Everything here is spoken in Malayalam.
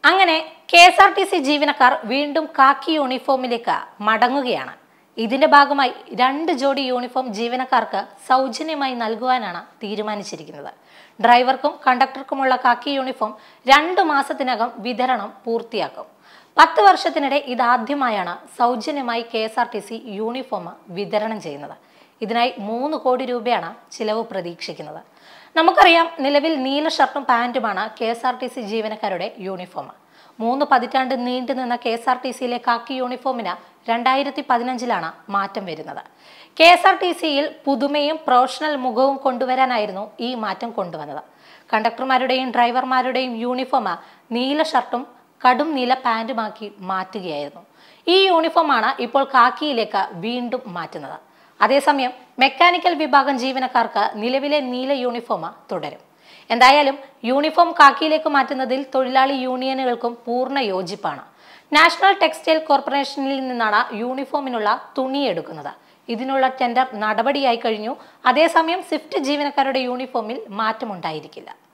അങ്ങനെ KSRTC ജീവനക്കാർ വീണ്ടും കാക്കി യൂണിഫോമിലേക്ക് മടങ്ങുകയാണ്. ഇതിന്റെ ഭാഗമായി 2 ജോഡി യൂണിഫോം ജീവനക്കാർക്ക് സൗജന്യമായി നൽകുവാനാണ് തീരുമാനിച്ചിരിക്കുന്നത്. ഡ്രൈവർക്കും കണ്ടക്ടർക്കുമുള്ള കാക്കി യൂണിഫോം 2 മാസത്തിനകം വിതരണം പൂർത്തിയാക്കും. 10 വർഷത്തിനിടെ ഇതാദ്യമായാണ് സൗജന്യമായി KSRTC യൂണിഫോം വിതരണം ചെയ്യുന്നത്. ഇതിനായി 3 കോടി രൂപയാണ് ചിലവ് പ്രതീക്ഷിക്കുന്നത്. നമുക്കറിയാം, നിലവിൽ നീല ഷർട്ടും പാൻറ്റുമാണ് KSRTC ജീവനക്കാരുടെ യൂണിഫോം. 3 പതിറ്റാണ്ട് നീണ്ടുനിന്ന KSRTCയിലെ കാക്കി യൂണിഫോമിന് 2015 മാറ്റം വരുന്നത്. KSRTCയിൽ പുതുമയും പ്രൊഫഷണൽ മുഖവും കൊണ്ടുവരാനായിരുന്നു ഈ മാറ്റം കൊണ്ടുവന്നത്. കണ്ടക്ടർമാരുടെയും ഡ്രൈവർമാരുടെയും യൂണിഫോം നീല ഷർട്ടും കടും നീല പാൻറ്റുമാക്കി മാറ്റുകയായിരുന്നു. ഈ യൂണിഫോമാണ് ഇപ്പോൾ കാക്കിയിലേക്ക് വീണ്ടും മാറ്റുന്നത്. അതേസമയം മെക്കാനിക്കൽ വിഭാഗം ജീവനക്കാർക്ക് നിലവിലെ നീല യൂണിഫോം തുടരും. എന്തായാലും യൂണിഫോം കാക്കിയിലേക്ക് മാറ്റുന്നതിൽ തൊഴിലാളി യൂണിയനുകൾക്കും പൂർണ്ണ യോജിപ്പാണ്. നാഷണൽ ടെക്സ്റ്റൈൽ കോർപ്പറേഷനിൽ നിന്നാണ് യൂണിഫോമിനുള്ള തുണി എടുക്കുന്നത്. ഇതിനുള്ള ടെൻഡർ നടപടിയായി കഴിഞ്ഞു. അതേസമയം സ്വിഫ്റ്റ് ജീവനക്കാരുടെ യൂണിഫോമിൽ മാറ്റമുണ്ടായിരിക്കില്ല.